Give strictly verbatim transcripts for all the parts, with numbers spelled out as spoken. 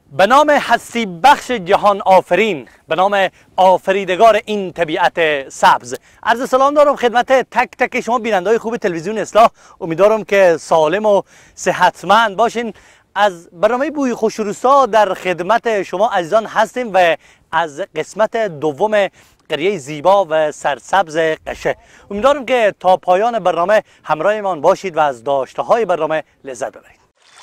به نام هستی بخش جهان آفرین، به نام آفریدگار این طبیعت سبز، عرض سلام دارم خدمت تک تک شما بیننده خوب تلویزیون اصلاح. امیدوارم که سالم و صحتمند باشین. از برنامه بوی خوش روستا در خدمت شما عزیزان هستیم و از قسمت دوم قریه زیبا و سرسبز قشه. امیدوارم که تا پایان برنامه همراهمان باشید و از داشته های برنامه لذت ببرید.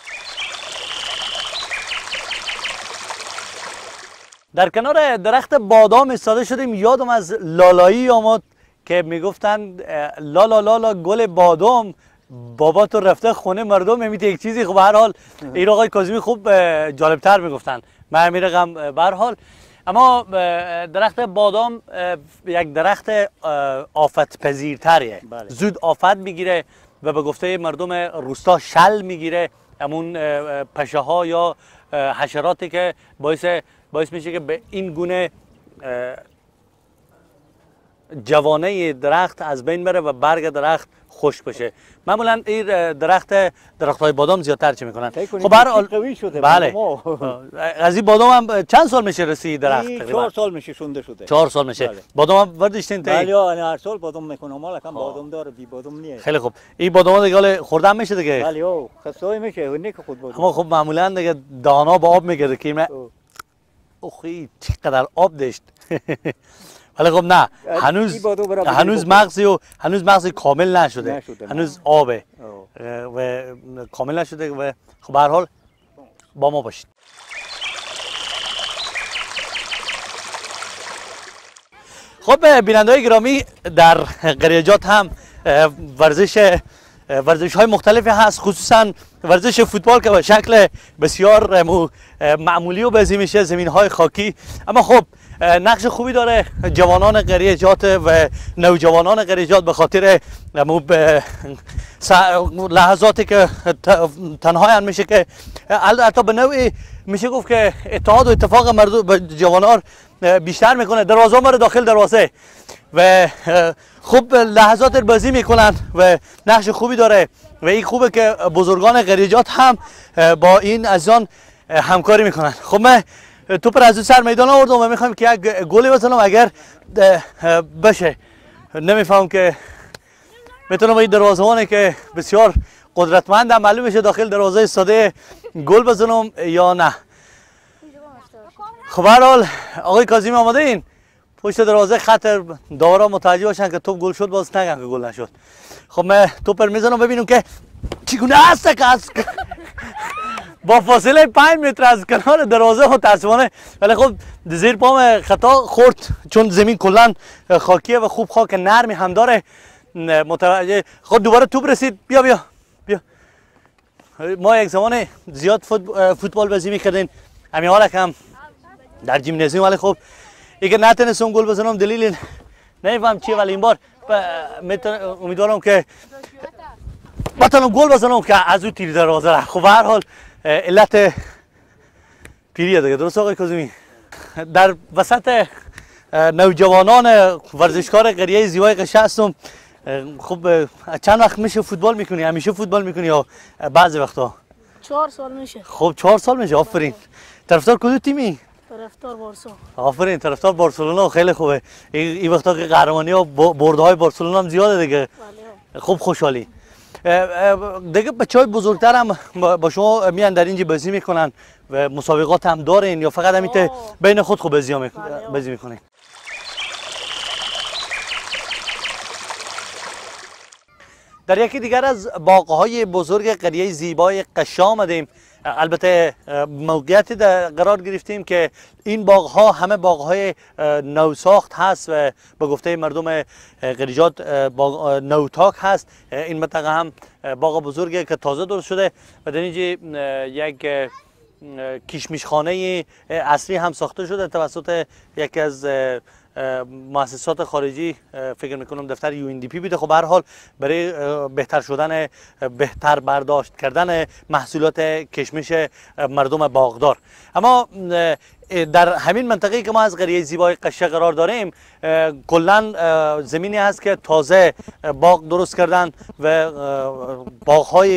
در کنار درخت بادام ایستاده شدیم. یادم از لالایی آمد که میگفتن لالا لالا گل بادام، بابا تو رفته خونه مردم میمیت یک چیزی. خب هر حال این آقای کاظمی خوب جالبتر میگفتن، من همین رقم به هر حال. اما درخت بادام یک درخت آفت پذیرتریه، بله. زود آفت میگیره و به گفته مردم روستا شل میگیره، همون پشه ها یا حشراتی که باعث باعث میشه که به این گونه جوانه درخت از بین بره و برگ درخت خشک بشه. معمولا این درخت درخت های بادام زیادتر چه میکنن؟ خب هر قوی شده. بله. از این بادام هم چند سال میشه رسید درخت؟ چهار سال میشه شونده شده. چهار سال میشه. بله. بادام هم وردشتین تی؟ بله، انا هر سال بادام میکنم، مال کم بادام داره، بی بادام نیست. خیلی خوب. این بادام دیگه خوردن میشه دیگه؟ بله، او خستای میشه، اون که خود بادام. اما خب معمولا دیگه دانا با آب میگیره که من اوخی چقدر آب داشت. ولی خب نه، هنوز هنوز مغزی و هنوز مغزی کامل نشده, نشده هنوز آبه و کامل نشده و خب به هر حال با ما باشید. خب بیننده‌های گرامی، در قریجات هم ورزش ورزش های مختلفی هست، خصوصا ورزش فوتبال که به شکل بسیار معمولی و بازی میشه، زمین های خاکی. اما خب نقش خوبی داره جوانان قریجات و نوجوانان قریجات به خاطر لحظاتی که تنها میشه که البته به نوعی میشه گفت که اتحاد و اتفاق مردم جوانان بیشتر میکنه. دروازه مره داخل دروازه و خوب لحظات بازی میکنن و نقش خوبی داره و این خوبه که بزرگان قریجات هم با این عزیزان همکاری میکنن. خب من توپ را از سر میدان آوردم و میخوام که یک گلی بزنم اگر بشه. نمیفهم که میتونم این دروازه‌بانی که بسیار قدرتمند هم معلوم میشه داخل دروازه ایستاده گل بزنم یا نه. خب هر حال آقای کاظمی آماده این پشت دروازه خطر داورا متوجه باشن که توپ گل شد، باز نگن که گل نشد. خب من توپ رو میزنم ببینم که چگونه است که از با فاصله پنج متر از کنار دروازه متاسفانه، ولی خب زیر پام خطا خورد چون زمین کلا خاکیه و خوب خاک نرمی هم داره. متوجه خب دوباره توپ رسید. بیا بیا بیا. ما یک زمان زیاد فوتبال بازی میکردیم، همین حالا کم در جیمنازیوم، ولی خب اگه نتونستم گل بزنم دلیل نمیفهم چیه، ولی این بار امیدوارم که بتونم گل بزنم که از او تیر دروازه را. خب هر حال علت پیریه دیگه، درست آقای کاظمی؟ در وسط نوجوانان ورزشکار قریه زیبای قشه هستم. خب چند وقت میشه فوتبال میکنی؟ همیشه فوتبال میکنی یا بعضی وقتا؟ چهار سال میشه. خب چهار سال میشه. آفرین. طرفدار کدوم تیمی؟ طرفدار بارسا. آفرین، طرفدار بارسلونا. خیلی خوبه. این وقتا که قهرمانی ها بردهای بارسلونا هم زیاده دیگه. خوب خوشحالی. دیگه بچهای بزرگتر هم با شما میان در اینجا بازی میکنن و مسابقات هم دارین یا فقط همین بین خود خوب بازی بازی میکنین؟ در یکی دیگر از باغ‌های بزرگ قریه زیبای قشه آمدیم. البته موقعیتی در قرار گرفتیم که این باغ‌ها همه باغ‌های نوساخت هست و به گفته مردم قریجات باغ نوتاک هست. این منطقه هم باغ بزرگی که تازه درست شده و در اینجا یک کشمشخانه اصلی هم ساخته شده توسط یکی از مؤسسات خارجی، فکر میکنم دفتر یو ان دی پی بوده. خب به هر حال برای بهتر شدن بهتر برداشت کردن محصولات کشمش مردم باغدار. اما در همین منطقه که ما از قریه زیبای قشه قرار داریم کلا زمینی هست که تازه باغ درست کردن و باغهای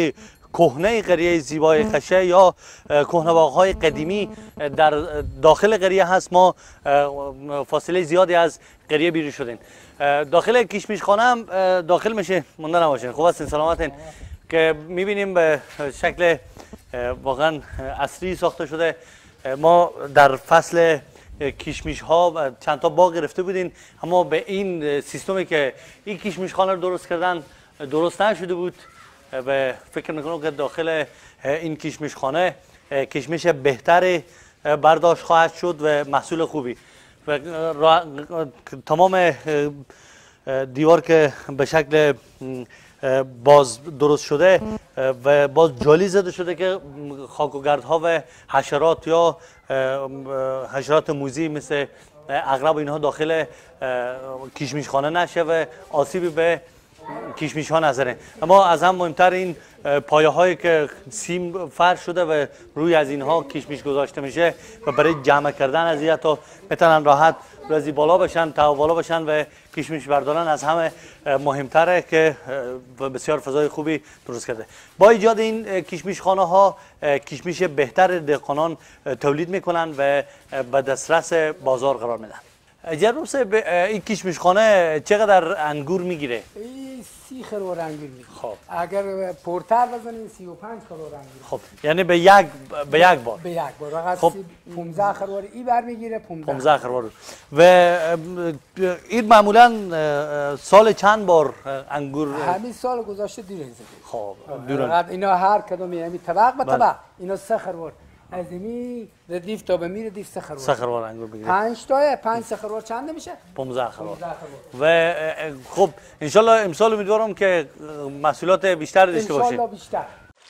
کهنه قریه زیبای خشه یا کهنه باغ‌های قدیمی در داخل قریه هست. ما فاصله زیادی از قریه بیرون شدیم. داخل کشمیش خانه هم داخل میشه، مونده نباشین. خوب هستین، سلامتین. که میبینیم به شکل واقعا عصری ساخته شده. ما در فصل کشمیش ها چند تا باغ گرفته بودین، اما به این سیستمی که این کشمیش خانه رو درست کردن درست نشده بود. و فکر میکنم که داخل این کشمیش خانه کشمیش بهتری برداشت خواهد شد و محصول خوبی. و تمام دیوار که به شکل باز درست شده و باز جالی زده شده که خاک و گردها و حشرات یا حشرات موذی مثل عقرب اینها داخل کشمیش خانه نشه و آسیبی به کشمیش ها نزنه. اما از هم مهمتر این پایه هایی که سیم فرش شده و روی از اینها کشمیش گذاشته میشه و برای جمع کردن از این تا میتونن راحت رازی بالا بشن، تا بالا بشن و کشمیش بردارن از همه مهمتره که بسیار فضای خوبی درست کرده. با ایجاد این کشمیش خانه ها کشمیش بهتر دهقانان تولید میکنن و به دسترس بازار قرار میدن. جناب صاحب این کشمیش خانه چقدر انگور میگیره؟ این سی خروار انگور میگیره. خب اگر پورتر بزنیم سی و پنج خروار انگور. خب یعنی به یک به یک بار به یک بار فقط خب پانزده خروار ای بر میگیره. پانزده خروار. و این معمولا سال چند بار انگور؟ همین سال گذشته دو زده. خب فقط اینا هر کدوم یعنی طبق به طبق اینا سه خروار از اینی ردیف تا به میره دیف سه خروار. سه خروار انگور بگیره. پنج تا پنج سه خروار چند میشه؟ پانزده خروار. و خب ان شاء الله امسال امیدوارم که محصولات بیشتر داشته باشه. ان شاء الله بیشتر.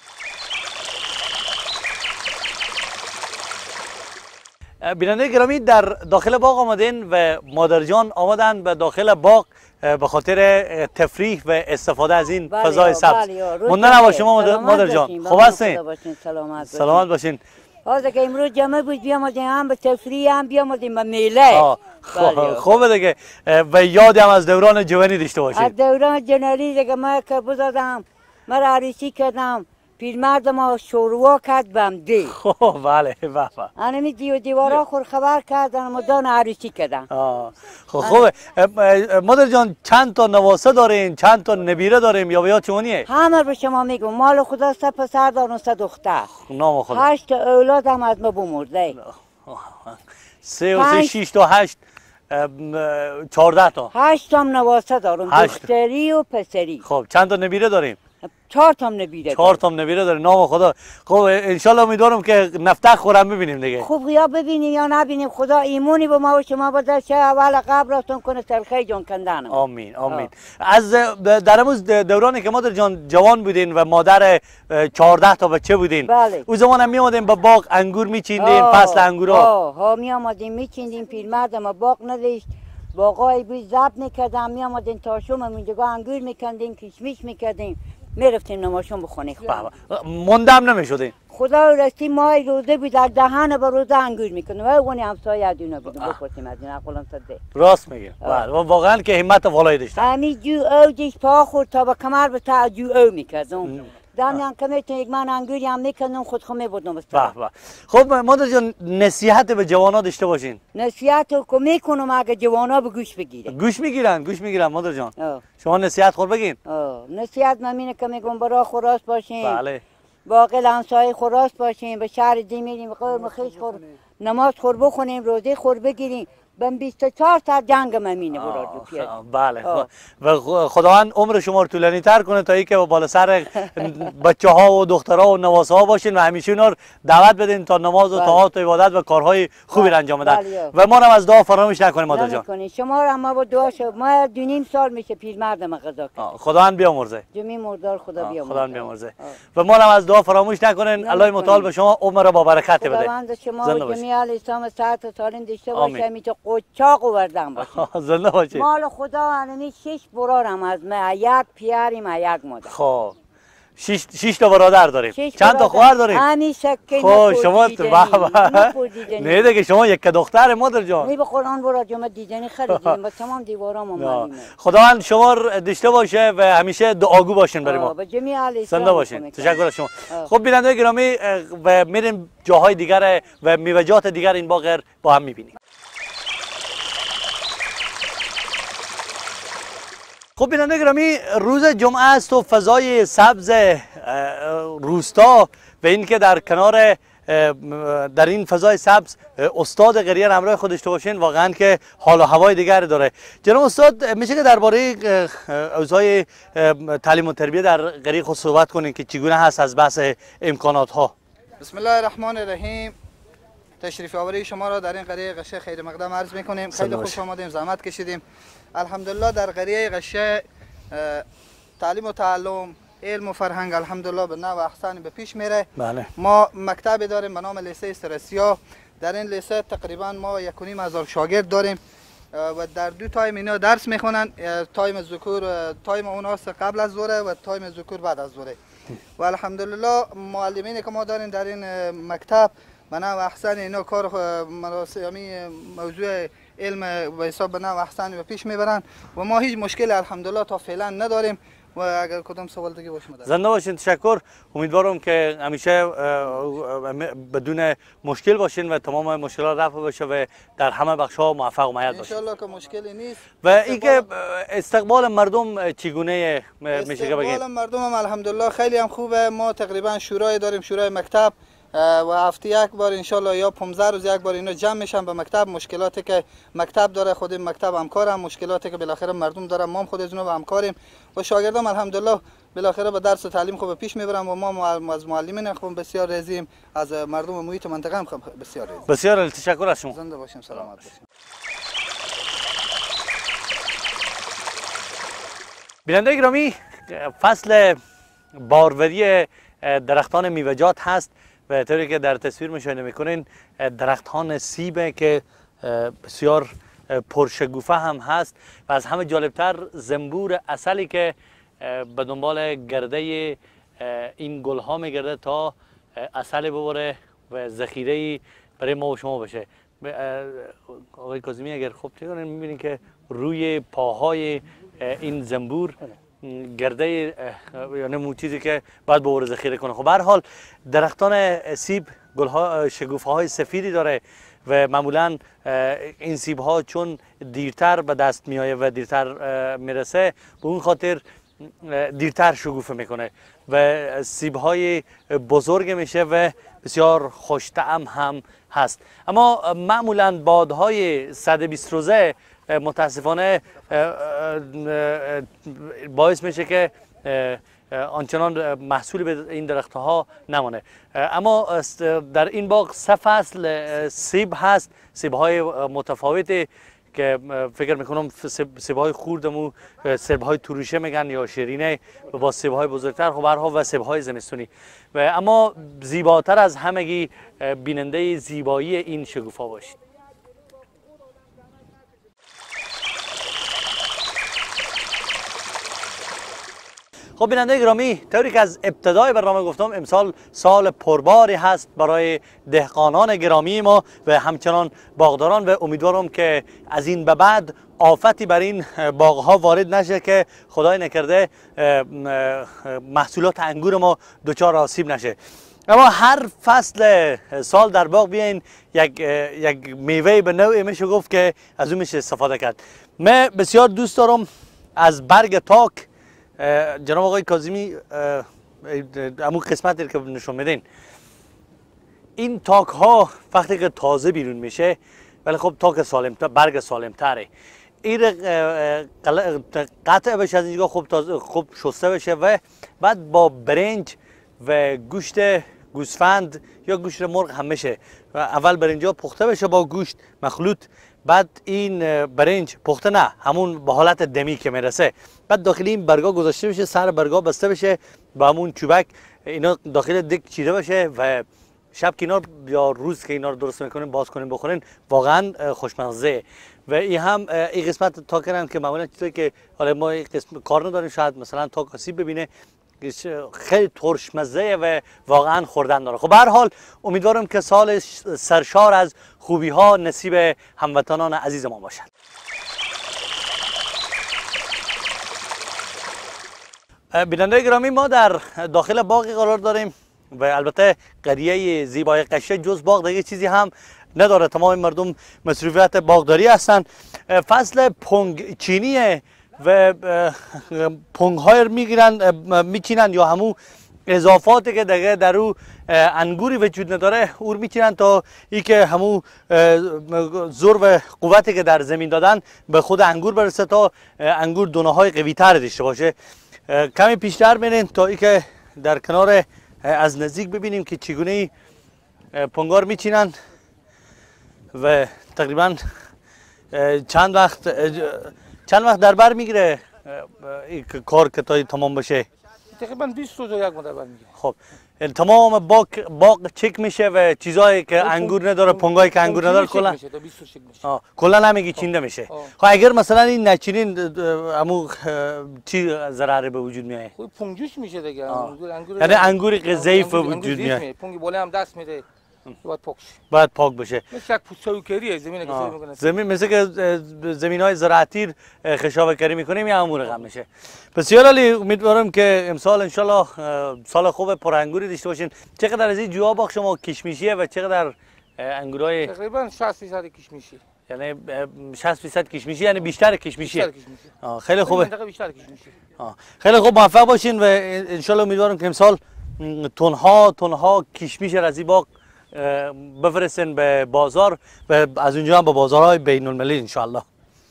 بیننده گرامی در داخل باغ آمدین و مادر جان آمدن به داخل باغ به خاطر تفریح و استفاده از این فضای سبز. مونده نباشیم مادر جان. خوب هستین؟ سلامت باشین. سلامت باشین. حالا که امروز جمعه بود بیامدیم هم به تفریح هم بیامدیم به میله. خوبه دیگه و یادی هم از دوران جوانی داشته باشین. از دوران جوانی دیگه ما که بزادم مرا عروسی کردم پیرمرد ما شوروا کرد بهم دی. خب بله بله. انمی دیو دیوارا خور خبر کردن مدان عروسی کردن. خب خوبه. مادر جان چند تا نواسه دارین، چند تا نبیره داریم یا یا چونیه؟ همه به شما میگم مال خدا سه پسر دارم سه دختر. نام خدا. هشت اولاد هم از ما بمرده. سه و سه شش تا هشت چهارده تا. هشت تا نواسه دارم دختری و پسری. خب چند تا نبیره داریم؟ چهار تا نبیره. چهار تا نبیره داره. نام خدا. خب ان شاء الله امیدوارم که نفتخ خورم ببینیم دیگه. خوب یا ببینیم یا نبینیم خدا ایمونی به ما و شما بده چه اول قبرتون کنه تلخی جان کندن. آمین آمین. از در امروز دورانی که مادر جان جوان بودین و مادر چهارده تا بچه بودین. بله. اون زمان هم می اومدیم به باغ انگور میچیندین، فصل انگورا. ها ها می اومدیم میچیندیم پیرمرد ما باغ نداشت. باغای بی زب میکردم می اومدیم تا شوم اونجا انگور میکندیم کشمیش میکردیم. میرفتیم نماشون بخونیم. موندم نمیشدین. خدا راستی مای روزه بود در دهن با روزه انگور میکنه و اونی همسایه ادونه بود بپرسیم از این اقلان صده. راست میگه. بله واقعا که همت والایی داشت. همین جو اوجش پا خورد تا به کمر به تا جو او میکردم. دمیان کمیتون یک من انگوری هم میکنم خود خمه بودم بستم. به به. خب مادر جان نصیحت به جوانا داشته باشین. نصیحت رو میکنم اگه جوانا به گوش بگیره. گوش میگیرن، گوش میگیرن مادر جان. آه. شما نصیحت خور بگین. آه. نصیحت من اینه که میگم برا خراس باشین. بله. باقی همسایه خراس باشین، به شهر دی میریم قوم خیش خور نماز خور بخونیم، روزه خور بگیریم. بم بیست و چهار ساعت جنگ ممینه برای دو پیاده. بله. و خداوند عمر شما رو طولانی تر کنه تا اینکه بالا سر بچه ها و دخترها و نواسه ها باشین و همیشه اونا رو دعوت بدین تا نماز و طاعات و عبادت و کارهای خوبی انجام بدن. و ما هم از دعا فراموش نکنیم مادر جان. شما رو ما با دعا شو ما دو نیم سال میشه پیرمردم قضا کرد. خداوند بیامرزه. جمی مردار خدا بیامرزه. خداوند بیامرزه. و ما هم از دعا فراموش نکنین. الله متعال به شما عمر با برکت بده. خداوند شما و جمی اهل اسلام صحت و سالم داشته باشه میشه قچاق و زنده باشید. مال خدا هنمی شش برارم از ما یک پیاریم یک مادر. خب شش شش تا برادر داریم. شش چند تا برادر. خواهر داریم؟ همیشه که خب شما نپرسیدنی، بابا نپرسیدنی. نه دیگه شما یک دختر مادر جان. نه به قرآن برا جمعه دیدنی خریدیم با تمام دیوارام معلومه. خداوند شما رو داشته باشه و همیشه دعاگو باشین برای ما. با جمعی اهل زنده اسلام باشین. می‌کنم. تشکر از شما. آه. خب بیننده گرامی اه، و میریم جاهای دیگر و میوه‌جات دیگر این باغ با هم میبینیم. خب بیننده گرامی روز جمعه است و فضای سبز اه، روستا و اینکه در کنار اه، در این فضای سبز اه، استاد قریه همراه خود داشته باشین واقعا که حال و هوای دیگری داره. جناب استاد میشه که درباره اه، اوضاع اه، تعلیم و تربیت در قریه خود صحبت کنین که چگونه هست از بحث امکانات ها؟ بسم الله الرحمن الرحیم. تشریف آوری شما را در این قریه قشه خیر مقدم عرض میکنیم. خیلی خوش آمدیم، زحمت کشیدیم. الحمدلله در قریه قشه اه، تعلیم و تعلم، علم و فرهنگ الحمدلله به نحو احسن به پیش میره. بله. ما مکتبی داریم به نام لیسه سرسیا. در این لیسه تقریبا ما یک و نیم هزار شاگرد داریم و در دو تایم اینا درس میخونن. تایم ذکور تایم اوناست قبل از ظهر و تایم ذکور بعد از ظهر. و الحمدلله معلمینی که ما داریم در این مکتب به نحو احسن اینا کار مراسمی موضوع علم به حساب به نحو احسن به پیش میبرن و ما هیچ مشکل الحمدلله تا فعلا نداریم. و اگر کدام سوال دیگه باشه مدد زنده باشین. تشکر. امیدوارم که همیشه اه، بدون مشکل باشین و تمام مشکلات رفع بشه و در همه بخش ها موفق و مایل باشین. انشالله که مشکلی نیست. و اینکه استقبال مردم چگونه میشه که استقبال بگید؟ مردم هم الحمدلله خیلی هم خوبه. ما تقریبا شورای داریم، شورای مکتب و هفته یک بار انشالله یا پانزده روز یک بار اینا جمع میشن به مکتب. مشکلاتی که مکتب داره خود مکتب همکارم، مشکلاتی که بالاخره مردم داره ما هم خود از اونها همکاریم و شاگردام الحمدلله بالاخره به درس و تعلیم خوب پیش میبرم و ما از معلمین خوب بسیار راضییم، از مردم محیط منطقه هم بسیار راضییم. بسیار تشکر از شما. زنده باشیم، سلامت باشیم. بیننده گرامی فصل باروری درختان میوه‌جات هست و طوری که در تصویر مشاهده میکنین درختان سیبه که بسیار پرشگوفه هم هست و از همه جالبتر زنبور عسلی که به دنبال گرده این گل ها میگرده تا عسل ببره و ذخیره برای ما و شما بشه. آقای کاظمی اگر خوب تکنین میبینین که روی پاهای این زنبور گرده یعنی مو چیزی که باید به ذخیره کنه. خب به هر حال درختان سیب گلها شکوفه های سفیدی داره و معمولا این سیب ها چون دیرتر به دست میایه و دیرتر میرسه به اون خاطر دیرتر شکوفه میکنه و سیب های بزرگ میشه و بسیار خوش طعم هم هست. اما معمولا بادهای صد و بیست روزه متاسفانه باعث میشه که آنچنان محصولی به این درخت ها نمانه. اما در این باغ سه فصل سیب هست، سیب های متفاوتی که فکر میکنم سیب های خوردمو سیب های تروشه میگن یا شیرینه با سیب های بزرگتر خب برها و سیب های زمستونی و اما زیباتر از همگی بیننده زیبایی این شگوفا باشید. خب بیننده گرامی طوری که از ابتدای برنامه گفتم امسال سال پرباری هست برای دهقانان گرامی ما و همچنان باغداران و امیدوارم که از این به بعد آفتی بر این باغ ها وارد نشه که خدای نکرده محصولات انگور ما دچار آسیب نشه. اما هر فصل سال در باغ بیاین یک یک میوه به نوعی میشه گفت که از اون میشه استفاده کرد. من بسیار دوست دارم از برگ تاک. جناب آقای کاظمی همون قسمتی که نشون میدین این تاک ها وقتی که تازه بیرون میشه ولی خب تاک سالم برگ سالم تره این قطع بشه از اینجا خوب تازه خوب شسته بشه و بعد با برنج و گوشت گوسفند یا گوشت مرغ هم میشه. اول برنجا پخته بشه با گوشت مخلوط، بعد این برنج پخته نه همون به حالت دمی که میرسه بعد داخل این برگا گذاشته بشه، سر برگا بسته بشه با همون چوبک اینا داخل دک چیده بشه و شب که اینا یا روز که اینا رو درست میکنین باز کنین بخورین واقعا خوشمزه. و این هم این قسمت تا کردن که معمولا چیزی که حالا ما قسم کار نداریم شاید مثلا تا کاسیب ببینه خیلی ترشمزه و واقعا خوردن داره. خب به هر حال امیدوارم که سال سرشار از خوبی ها نصیب هموطنان عزیز ما باشد. بیننده گرامی، ما در داخل باغی قرار داریم و البته قریه زیبای قشه جز باغ دیگه چیزی هم نداره. تمام مردم مصروفیت باغداری هستند. فصل پنگ چینیه و پنگ های میگیرن میچینن یا همون اضافاتی که دیگه در او انگوری وجود نداره او میچینن تا ای که همون زور و قوتی که در زمین دادن به خود انگور برسه تا انگور دونه های قوی تر داشته باشه. کمی پیشتر برین تا ای که در کنار از نزدیک ببینیم که چگونه پنگار میچینن و تقریبا چند وقت چند وقت در بر میگیره این کار که تا تمام بشه. تقریبا بیست روز یک ماه در بر میگیره. خب تمام باغ باغ چک میشه و چیزایی که انگور نداره، پنگایی که انگور نداره کلا آه کلا نمیگی چینده میشه. خب اگر مثلا این نچینین همو چی ضرری به وجود میاد؟ خب پنگجوش میشه دیگه. انگور انگور یعنی انگور ضعیف به وجود میاد. پنگ بالا هم دست میده. باید پاک شه. باید پاک بشه. مثل یک پوستوکریه زمین که سوی میکنه. زمین مثل که زمین‌های زراعتی خشابه‌کاری میکنیم یا امور رقم میشه. بسیار عالی. امیدوارم که امسال ان شاءالله سال خوب پرانگوری داشته باشین. چقدر از این جوها باغ شما کشمیشیه و چقدر انگورای؟ تقریبا شصت درصد کشمیشی. یعنی شصت درصد کشمیشی، یعنی بیشتر کشمیشی. بیشتر کشمیشی. آه خیلی خوبه. منطقه بیشتر کشمیشی. آه خیلی خوب، موفق باشین و ان شاءالله امیدوارم که امسال تنها تنها کشمیش از این باغ بفرستن به بازار و از اونجا هم به بازارهای بین المللی انشاءالله.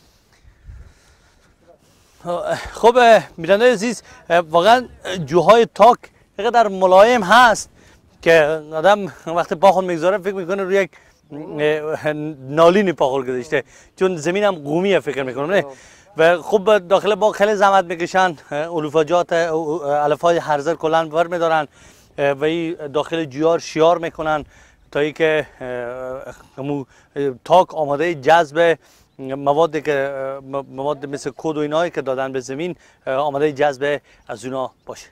خب بیننده عزیز، واقعا جوهای تاک اینقدر ملایم هست که آدم وقتی پاخون میگذاره فکر میکنه روی یک نالینی پاخور گذاشته، چون زمین هم قومیه فکر میکنم نه. و خب داخل باغ خیلی زحمت میکشن، علوفاجات علفای هرزه کلا بر میدارن و این داخل جوار شیار میکنن تا ای که تاک آماده جذب موادی که مواد مثل کود و اینایی که دادن به زمین آماده جذب از اونا باشه.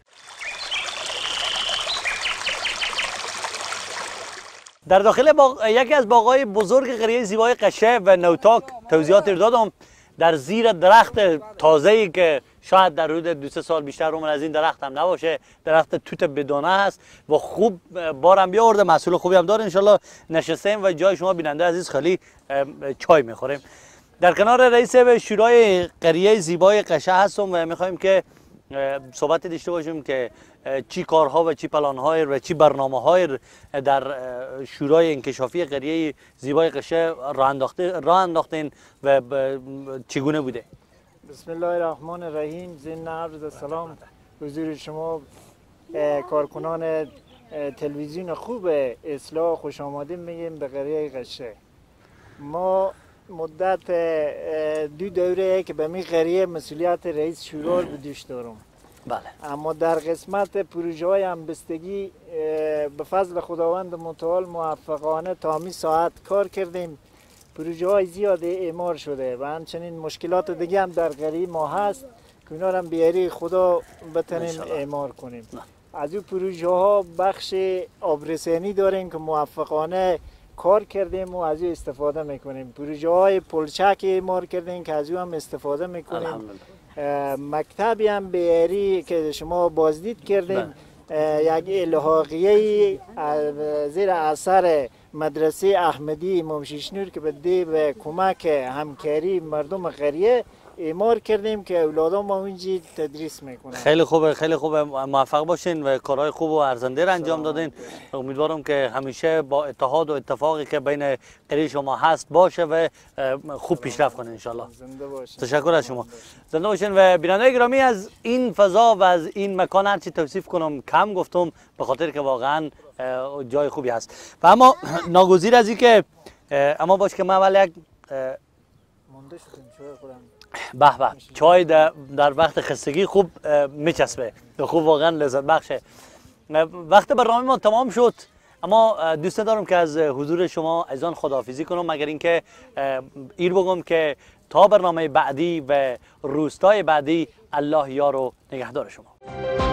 در داخل باغ یکی از باغ‌های بزرگ قریه زیبای قشه و نوتاک توضیحات دادم. در زیر درخت تازه‌ای که شاید در حدود دو سه سال بیشتر عمر از این درخت هم نباشه، درخت توت بدانه است و خوب بارم بیاورده، محصول خوبی هم داره. انشالله نشستیم و جای شما بیننده عزیز خالی چای میخوریم. در کنار رئیس شورای قریه زیبای قشه هستم و میخوایم که صحبت داشته باشیم که چی کارها و چی پلان‌های و چی برنامه‌های در شورای انکشافی قریه زیبای قشه راه انداخته راه انداختین و چگونه بوده؟ بسم الله الرحمن الرحیم. ضمن عرض سلام حضور شما کارکنان تلویزیون خوب اصلاح خوش آمدید میگیم به قریه قشه. ما مدت دو دوره که به می قریه مسئولیت رئیس شورا رو به دوش دارم. بله. اما در قسمت پروژه های همبستگی به فضل خداوند متعال موفقانه تا می ساعت کار کردیم. پروژه های زیاد اعمار شده و همچنین مشکلات دیگه هم در قریه ما هست که اونا هم بیاری خدا بتونیم اعمار کنیم. نه. از او پروژه ها بخش آبرسانی داریم که موفقانه کار کردیم و از او استفاده میکنیم. پروژه های پلچک اعمار کردیم که از او هم استفاده میکنیم. مکتبی هم بیاری که شما بازدید کردیم، یک الحاقیه زیر اثر مدرسه احمدی امام شیشنور که بده به کمک همکاری مردم قریه اعمار کردیم که اولادان ما اونجا تدریس میکنن. خیلی خوبه، خیلی خوبه، موفق باشین و کارهای خوب و ارزنده را انجام دادین. امیدوارم که همیشه با اتحاد و اتفاقی که بین قریه شما هست باشه و خوب پیشرفت کنین ان شاء الله. زنده باشین. تشکر از شما. زنده باشین. و بیننده گرامی، از این فضا و از این مکان هرچی توصیف کنم کم گفتم به خاطر که واقعا جای خوبی هست. و اما ناگزیر از این که اما باش که من اول یک مونده شدیم چای خودم به به چای در وقت خستگی خوب میچسبه، خوب واقعا لذت بخشه. وقت برنامه ما تمام شد، اما دوست دارم که از حضور شما عزیزان خداحافظی کنم، مگر اینکه ایر بگم که تا برنامه بعدی و روزهای بعدی الله یار و نگهدار شما.